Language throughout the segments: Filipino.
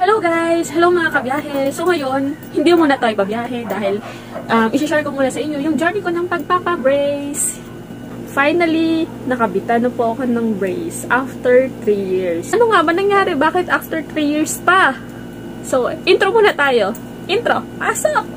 Hello guys! Hello mga kabiyahe! So ngayon, hindi muna tayo babiyahe dahil isi-share ko muna sa inyo yung journey ko ng pagpapabrace. Finally, nakabitan na po ako ng brace after 3 years. Ano nga ba nangyari? Bakit after 3 years pa? So, intro muna tayo. Intro! Pasok!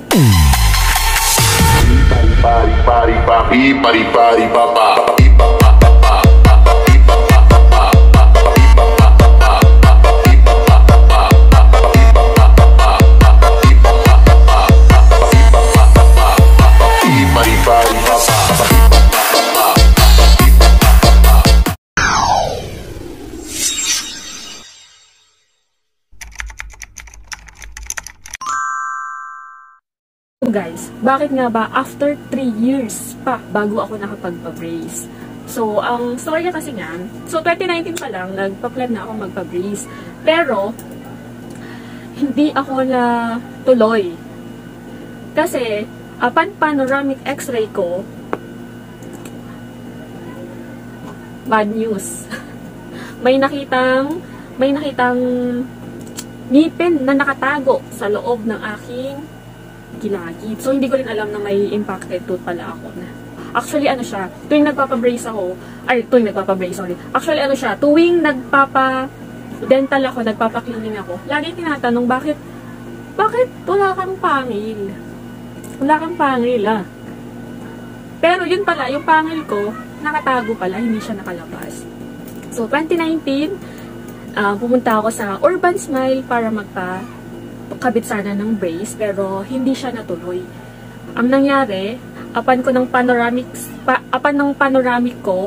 Guys, bakit nga ba after 3 years pa bago ako nakapagpa-brace? So, ang story kasi nga, so 2019 pa lang, nagpa-plan na ako magpa-brace. Pero, hindi ako na tuloy. Kasi, upon panoramic x-ray ko, bad news. may nakitang ngipin na nakatago sa loob ng aking gilagid. So, hindi ko rin alam na may impacted tooth pala ako na. Actually, ano siya, tuwing nagpapabrace ako, Actually, ano siya, tuwing nagpapa-dental ako, nagpapa-cleaning ako, lagi tinatanong, bakit wala kang pangil? Wala kang pangil, ah. Pero yun pala, yung pangil ko, nakatago pala, hindi siya nakalabas. So, 2019, pumunta ako sa Urban Smile para kabit sana ng brace, pero hindi siya natuloy. Ang nangyari, apan ng panoramic ko,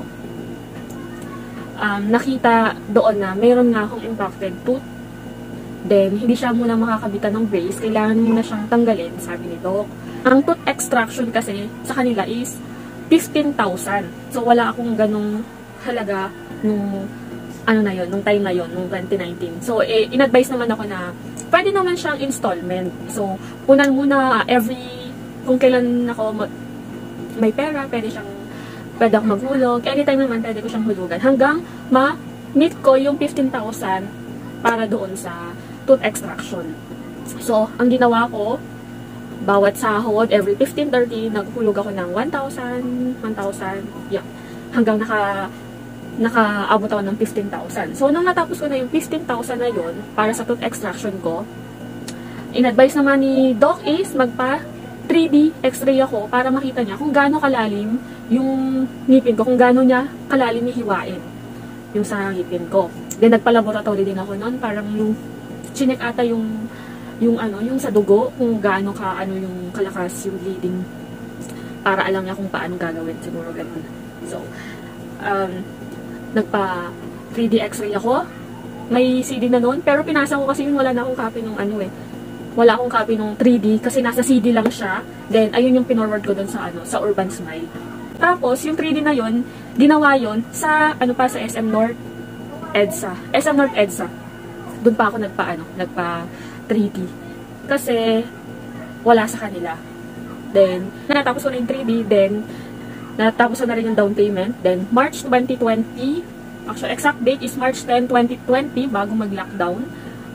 nakita doon na mayroon nga akong impacted tooth. Then, hindi siya muna makakabitan ng brace, kailangan muna siyang tanggalin, sabi ni Doc. Ang tooth extraction kasi sa kanila is 15,000. So, wala akong ganong halaga nung nung time na yon, nung 2019. So, in-advise naman ako na pwede naman siyang installment. So, punan muna kung kailan ako may pera, pwede ako maghulog. Anytime naman, pwede ko siyang hulugan. Hanggang ma-meet ko yung 15,000 para doon sa tooth extraction. So, ang ginawa ko, bawat sahod, every 15-30, naghulog ako ng 1,000, yeah. Hanggang nakaabot ako ng 15,000. So, nung natapos ko na yung 15,000 na yun, para sa tooth extraction ko, in-advise naman ni Doc is magpa 3D x-ray ako para makita niya kung gaano kalalim yung ngipin ko, kung gaano niya kalalim hiwain yung sa ngipin ko. Then, nagpa-laboratory din ako noon, parang chinek ata yung sa dugo, kung gaano yung kalakas yung bleeding, para alam niya kung paano gagawin, siguro ganun. So, nagpa 3D x-ray ako. May CD na noon, pero pinasa ko kasi yun, wala na akong copy nung wala akong copy nung 3D kasi nasa CD lang siya. Then ayun yung pinorward ko doon sa Urban Smile. Tapos yung 3D na yun, ginawa yun sa sa SM North EDSA. Doon pa ako nagpa 3D. Kasi wala sa kanila. Then natapos ko na yung 3D, then natapos na rin yung down payment. Then, March 2020, actually, exact date is March 10, 2020, bago mag-lockdown,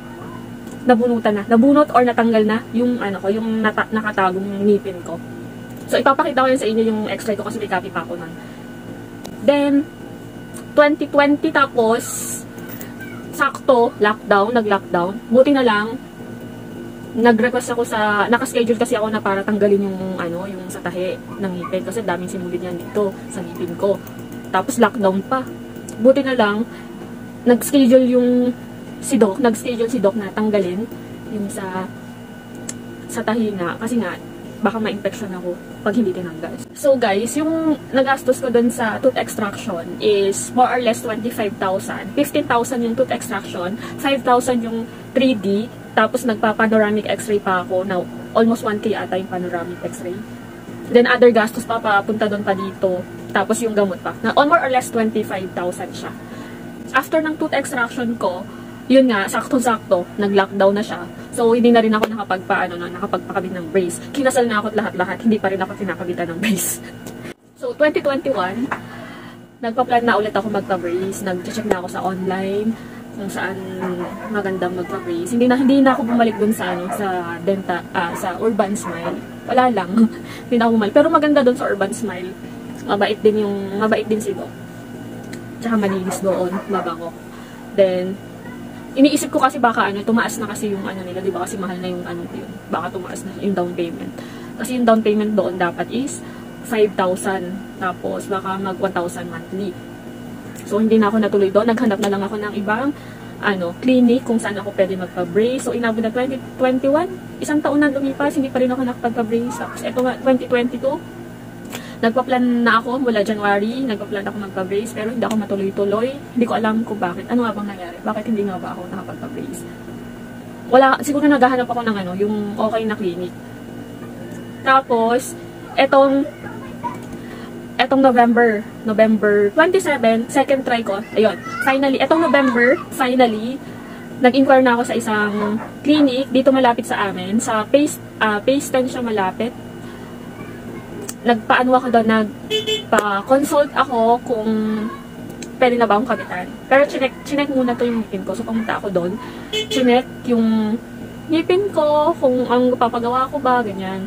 nabunot or natanggal na yung, yung nakatagong ngipin ko. So, ipapakita ko yun sa inyo yung x-ray ko kasi may copy pa ako nun. Then, 2020 tapos, sakto, nag-lockdown. Buti na lang, nag-request ako naka-schedule kasi ako na para tanggalin yung sa tahi ng ngipin kasi daming sinulid yan dito sa ngipin ko. Tapos lockdown pa. Buti na lang nag-schedule si Doc na tanggalin yung sa tahi nga kasi nga baka ma-infection ako pag hindi tinanggal. So guys, yung nagastos ko dun sa tooth extraction is more or less 25,000. 15,000 yung tooth extraction, 5,000 yung 3D. Tapos nagpa-panoramic x-ray pa ako. Now, almost 1K ata yung panoramic x-ray. Then other gastos pa papunta doon pa dito. Tapos yung gamot pa. Na more or less 25,000 siya. After ng tooth extraction ko, yun nga, sakto-sakto, nag-lockdown na siya. So, hindi na rin ako nakapagpakabit ng brace. Kinasal na ako lahat-lahat. Hindi pa rin ako kinakabitan ng brace. So, 2021, nagpa-plan na ulit ako magpa-brace. Nag-check na ako sa online kung saan magandang magpa-brace. Hindi na ako bumalik dun sa sa Urban Smile. Wala lang. Hindi na ako bumalik. Pero maganda dun sa Urban Smile. Mabait din si Doc. Tsaka malinis doon, mabango. Then iniisip ko kasi baka tumaas na kasi yung nila, 'di ba? Kasi mahal na yung yun. Baka tumaas na yung down payment. Kasi yung down payment doon dapat is 5,000. Tapos baka mag 1,000 monthly. So hindi na ako natuloy doon. Naghanap na lang ako ng ibang clinic kung saan ako pwede magpa-brace. So inabot na 2021, isang taon na lumipas, hindi pa rin ako nakapagpa-brace. Tapos eto nga 2022, nagpa-plan na ako mula January, nagpa-plan ako magpa-brace, pero hindi ako matuloy-tuloy. Hindi ko alam kung bakit. Ano nga bang nangyari? Bakit hindi nga ba ako nakapagpa-brace? Siguro naghahanap ako ng yung okay na clinic. Tapos, etong November 27, second try ko. Ayun, finally, etong November, nag-inquire na ako sa isang clinic dito malapit sa amin. Sa Phase 10 siya malapit. Nagpaano ako doon, nagpa-consult ako kung pwede na ba akong kabitan. Pero chinek muna to yung ngipin ko. So, pumunta ako doon. Chinek yung ngipin ko, kung ang papagawa ko ba, ganyan.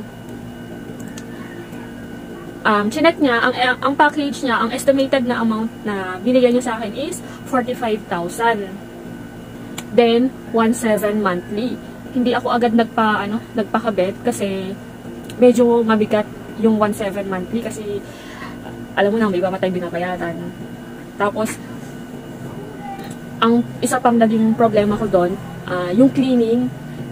Chinek niya, ang package niya, ang estimated na amount na binigyan niya sa akin is 45,000. Then, 1,700 monthly. Hindi ako agad nagpakabit kasi medyo mabigat yung 1,700 monthly kasi alam mo na, may iba matay binabayaran. Tapos, ang isa pang naging problema ko doon, yung cleaning.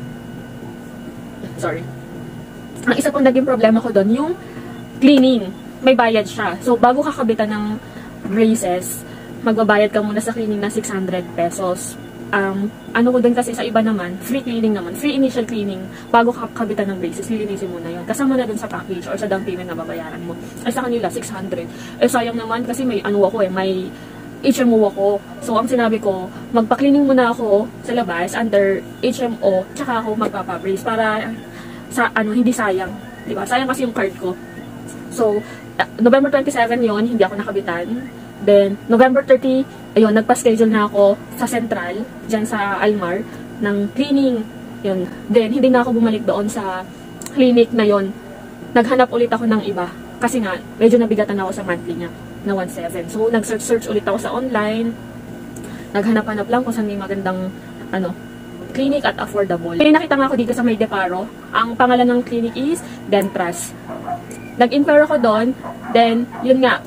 Sorry. Ang isa pang naging problema ko doon, yung cleaning. May bayad siya. So, bago kakabitan ng braces, magbabayad ka muna sa cleaning na 600 pesos. Ano ko dun kasi sa iba naman, free cleaning naman, free initial cleaning, bago kabitan ng braces, lilinisin mo na yun. Kasama na dun sa package or sa down payment na babayaran mo. Ay sa kanila, 600. Sayang naman kasi may may HMO ako. So, ang sinabi ko, magpa-cleaning muna ako sa labas under HMO, tsaka ako magpapabrace para hindi sayang. Diba? Sayang kasi yung card ko. So, November 27 yon, hindi ako nakabitan. Then, November 30, ayun, nagpa-schedule na ako sa Central, dyan sa Almar, ng cleaning. Yun. Then, hindi na ako bumalik doon sa clinic na yon. Naghanap ulit ako ng iba. Kasi nga, medyo nabigatan ako sa monthly niya, na 1,700. So, nag-search ulit ako sa online. Naghanap-hanap lang kung saan may magandang, clinic at affordable. Kaya nakita nga ako dito sa may Deparo. Ang pangalan ng clinic is Dentrust. Nag-inquire ako doon. Then, yun nga,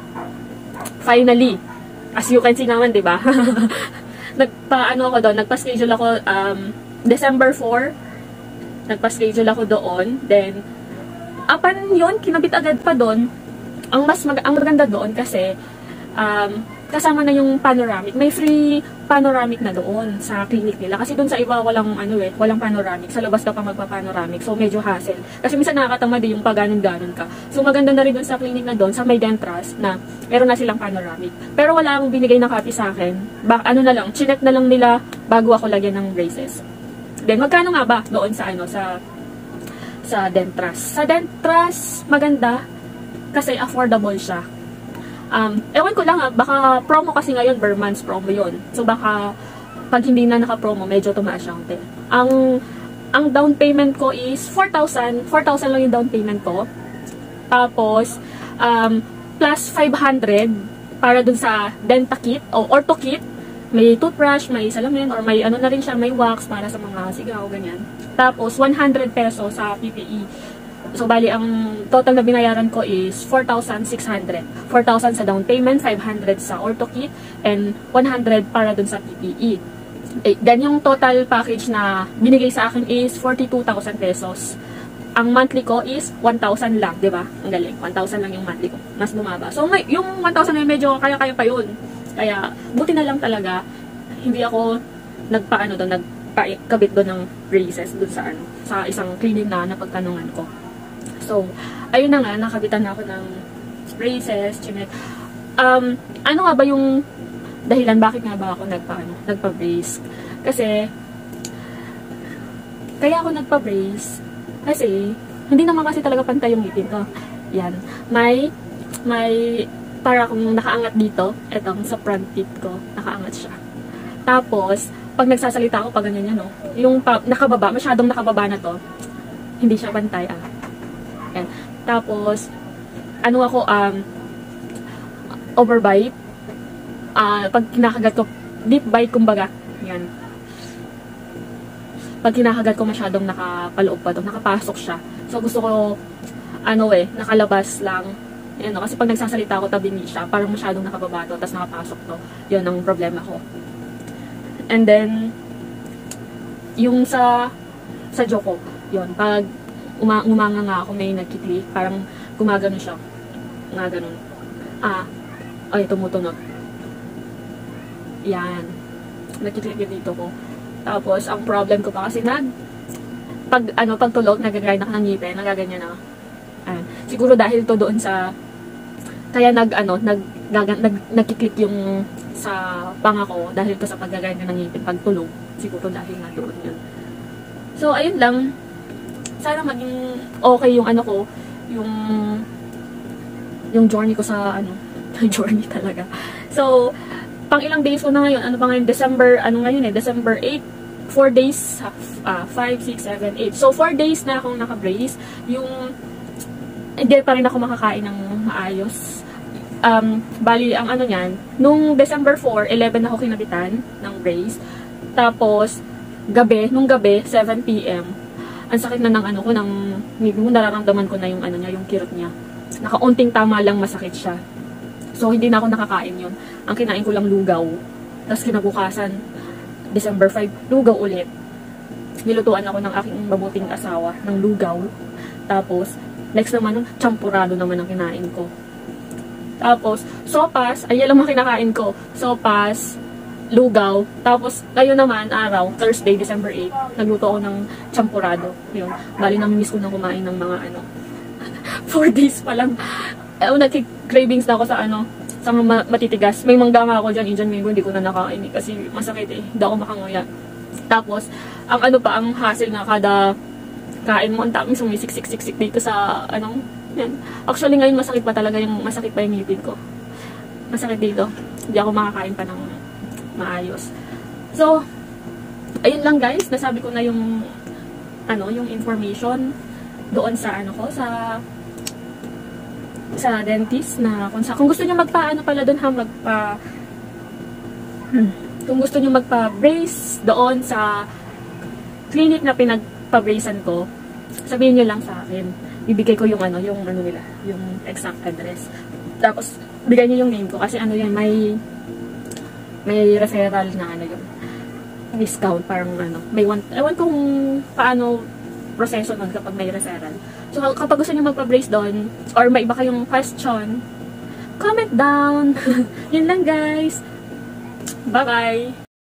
finally, as you can see naman, diba? Nagpa-schedule ako, December 4, nagpa-schedule ako doon, then, apan yun, kinabit agad pa doon. Ang maganda doon kasi, kasama na yung panoramic. May free panoramic na doon sa clinic nila. Kasi doon sa iba, walang panoramic. Sa labas ka pa magpa-panoramic. So, medyo hassle. Kasi minsan nakakatamad yung pag-ganon-ganon ka. So, maganda na rin doon sa clinic na doon, sa may Dentrust, na meron na silang panoramic. Pero wala akong binigay na copy sa akin. Chinek na lang nila bago ako lagyan ng braces. Then, magkano nga ba doon sa Dentrust? Sa Dentrust, maganda kasi affordable siya. Ewan ko lang baka promo kasi ngayon, per months promo yon. So baka pag hindi na naka-promo, medyo tumaas siya konti. Ang down payment ko is 4,000. 4,000 lang yung down payment ko. Tapos, plus 500 para dun sa denta kit o ortho kit. May toothbrush, may salamin, or may na rin siya, may wax para sa mga sigaw, ganyan. Tapos, 100 pesos sa PPE. So, bali, ang total na binayaran ko is 4,600. 4,000 sa down payment, 500 sa ortho kit, and 100 para dun sa PPE. Then, yung total package na binigay sa akin is 42,000 pesos. Ang monthly ko is 1,000 lang, di ba? Ang galing. 1,000 lang yung monthly ko. Mas bumaba. So, yung 1,000 na medyo kaya-kaya pa yun. Kaya, buti na lang talaga, hindi ako nagpakabit doon ng braces doon sa isang clinic na napagtanungan ko. So, ayun na nga, nakabitan na ako ng braces, chinek. Ano nga ba yung dahilan bakit nga ba ako nagpa-brace? Kasi, kaya ako nagpa-brace, kasi, hindi naman kasi talaga pantay yung ngipin ko. Yan. May para akong nakaangat dito, etong sa front teeth ko, nakaangat siya. Tapos, pag nagsasalita ako, pag ganyan yan, no? Yung nakababa, masyadong nakababa na to, hindi siya bantay, Yan. Tapos, ano ako, overbite. Pag kinakagat ko, deep bite, kumbaga. Yan. Pag kinakagat ko, masyadong nakapaloob pa to, nakapasok siya. So, gusto ko, nakalabas lang. Yan, no? Kasi pag nagsasalita ako, tabingi siya, parang masyadong nakababa to, tapos nakapasok to. Yun ang problema ko. And then, yung sa Joko, yun, pag umanga nga ako, may nagkiklik, parang gumagano siya. Nga ganun. Ay, tumutunog. Yan. Nagkiklik yung dito ko. Tapos, ang problem ko pa kasi pag tulog, nag-grind ako ng ngipin, nagaganyan na. Siguro dahil to doon sa, kaya nagkiklik yung sa panga ko dahil to sa pag-grind ng ngipin pag tulog. Siguro dahil nga doon yun. So, ayun lang. Sana maging okay yung ko, yung journey ko sa journey talaga. So, pang ilang days ko na ngayon, December 8, 4 days, 5, 6, 7, 8. So, 4 days na akong naka-brace. Hindi pa rin ako makakain ng maayos. Bali, ang niyan, nung December 4, 11 ako kinabitan ng brace. Tapos, nung gabi, 7 PM, ang sakit na ng ko, nararamdaman ko na yung yung kirot niya. Nakaunting tama lang masakit siya. So, hindi na ako nakakain yun. Ang kinain ko lang lugaw. Tapos kinabukasan, December 5, lugaw ulit. Nilutuan ako ng aking mabuting asawa ng lugaw. Tapos, next naman, champurado naman ang kinain ko. Tapos, sopas, ay lang ang kinakain ko. Sopas, lugaw. Tapos, ngayon naman, Thursday, December 8, nagluto ako ng champurado. Yun. Bali, namimiss ko na kumain ng mga 4 days pa lang. Nagki-cravings na ako sa sa matitigas. May mangga nga ako dyan, Indian mango, hindi ko na nakain kasi masakit hindi ako makanguya. Tapos, ang hassle na kada kain mo, ang daming sumisiksik-siksik dito sa, yan. Actually, ngayon masakit pa yung ngipin ko. Masakit dito. Hindi ako makakain pa ng maayos. So, ayun lang guys, nasabi ko na yung, yung information doon sa, sa dentist na kung gusto niyo pala doon kung gusto niyo magpa-brace doon sa clinic na pinagpa-bracean ko, sabihin niyo lang sa akin. Bibigay ko yung nila, yung exact address. Tapos bigay niyo yung name ko kasi yan, may referral na yung discount, parang may ewan kung paano proseso nun kapag may referral. So, kapag gusto nyo magpa-brace doon, or may iba kayong question, comment down. Yun lang guys. Bye-bye.